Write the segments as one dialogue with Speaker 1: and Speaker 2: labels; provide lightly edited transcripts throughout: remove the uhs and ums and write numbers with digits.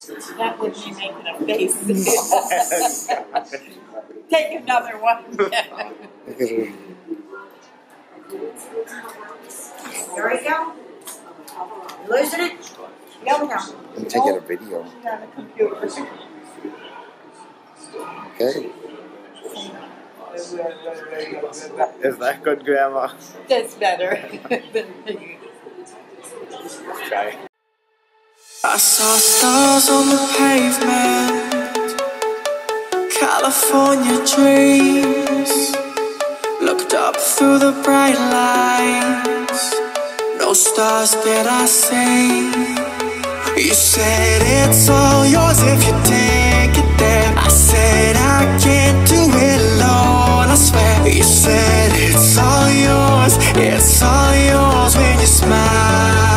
Speaker 1: That would be making a face. Take another one.
Speaker 2: There we go. You losing it? Go now.
Speaker 3: I'm taking a video.
Speaker 1: On the computer.
Speaker 3: Okay. Is that good, Grandma?
Speaker 1: That's better than me.
Speaker 3: Okay.
Speaker 4: I saw stars on the pavement, California dreams. Looked up through the bright lights, no stars did I see. You said it's all yours if you take it there. I said I can't do it alone, I swear. You said it's all yours when you smile.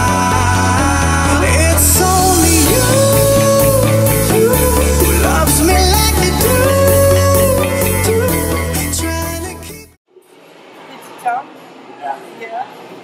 Speaker 4: It's only you who loves me like you do. Trying to keep.
Speaker 1: Did you come? Yeah.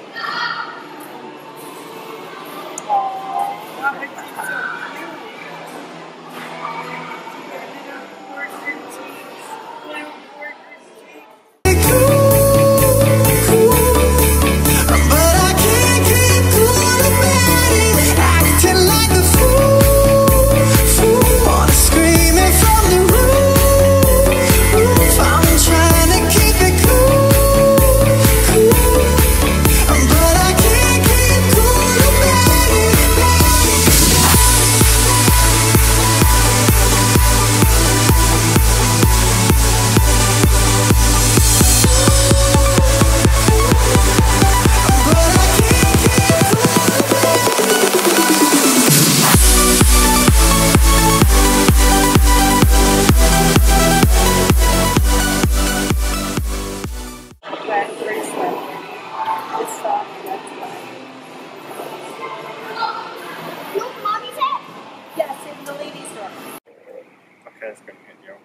Speaker 3: Okay, it's gonna hit you.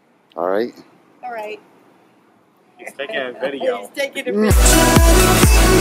Speaker 3: Alright.
Speaker 1: All right.
Speaker 3: He's taking a video.
Speaker 1: He's taking a video.